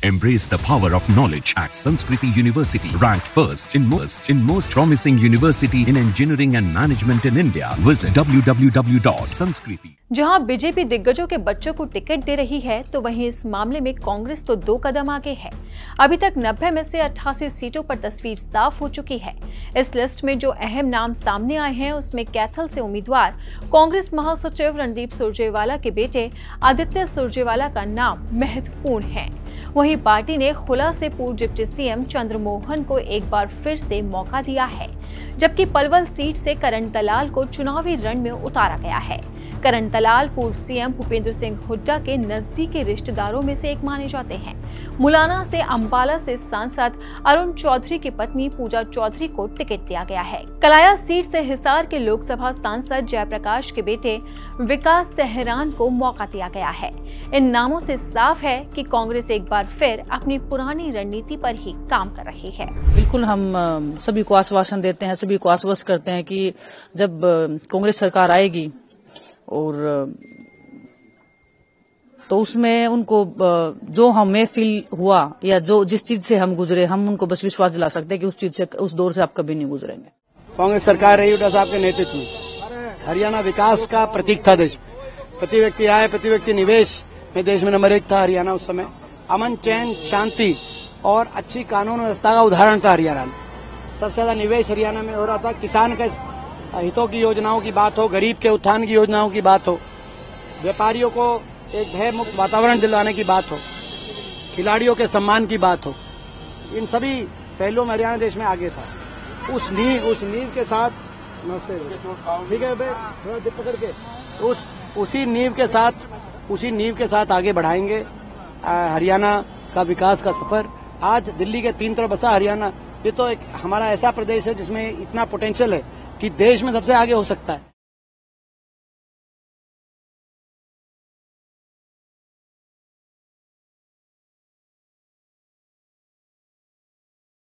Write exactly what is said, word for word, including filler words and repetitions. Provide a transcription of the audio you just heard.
Embrace the power of knowledge at Sanskriti University, ranked first in most in most promising university in engineering and management in India. Visit w w w dot sanskriti. जहां BJP दिग्गजों के बच्चों को ticket दे रही है, तो वहीं इस मामले में कांग्रेस तो दो कदम आगे है। अभी तक नब्बे में से अट्ठासी सीटों पर तस्वीर साफ हो चुकी है। इस लिस्ट में जो अहम नाम सामने आए हैं, उसमें कैथल से उम्मीदवार कांग्रेस महासचिव रणदीप सुरजेवाला के बेटे आदित्य सुरजेवाला का नाम महत्वपूर्ण है। वहीं पार्टी ने खुला से पूर्व डिप्टी सीएम चंद्रमोहन को एक बार फिर से मौका दिया है, जबकि पलवल सीट से करण दलाल को चुनावी रण में उतारा गया है। करण दलाल पूर्व सीएम भूपेंद्र सिंह हुड्डा के नजदीकी रिश्तेदारों में से एक माने जाते हैं। मुलाना से अंबाला से सांसद अरुण चौधरी की पत्नी पूजा चौधरी को टिकट दिया गया है। कलाया सीट से हिसार के लोकसभा सांसद जयप्रकाश के बेटे विकास सहरान को मौका दिया गया है। इन नामों से साफ है कि कांग्रेस एक बार फिर अपनी पुरानी रणनीति पर ही काम कर रही है। बिल्कुल, हम सभी को आश्वासन देते हैं, सभी को आश्वस्त करते हैं कि जब कांग्रेस सरकार आएगी और तो उसमें उनको जो हमें फील हुआ या जो जिस चीज से हम गुजरे, हम उनको बस विश्वास दिला सकते हैं कि उस चीज से, उस दौर से आप कभी नहीं गुजरेंगे। कांग्रेस सरकार रही हुड्डा साहब के नेतृत्व में हरियाणा विकास का प्रतीक था। देश प्रति व्यक्ति आय, प्रति व्यक्ति निवेश में देश में नंबर एक था हरियाणा। उस समय अमन, चैन, शांति और अच्छी कानून व्यवस्था का उदाहरण था हरियाणा में। सबसे ज्यादा निवेश हरियाणा में हो रहा था। किसान के हितों की योजनाओं की बात हो, गरीब के उत्थान की योजनाओं की बात हो, व्यापारियों को एक भय मुक्त वातावरण दिलाने की बात हो, खिलाड़ियों के सम्मान की बात हो, इन सभी पहलुओं में हरियाणा देश में आगे था। उस नींव उस नींव के साथ नमस्ते ठीक है थोड़ा दिप पकड़ के उस उसी नींव के साथ उसी नींव के साथ आगे बढ़ाएंगे हरियाणा का विकास का सफर। आज दिल्ली के तीन तरफ बसा हरियाणा, ये तो एक हमारा ऐसा प्रदेश है जिसमें इतना पोटेंशियल है कि देश में सबसे आगे हो सकता है।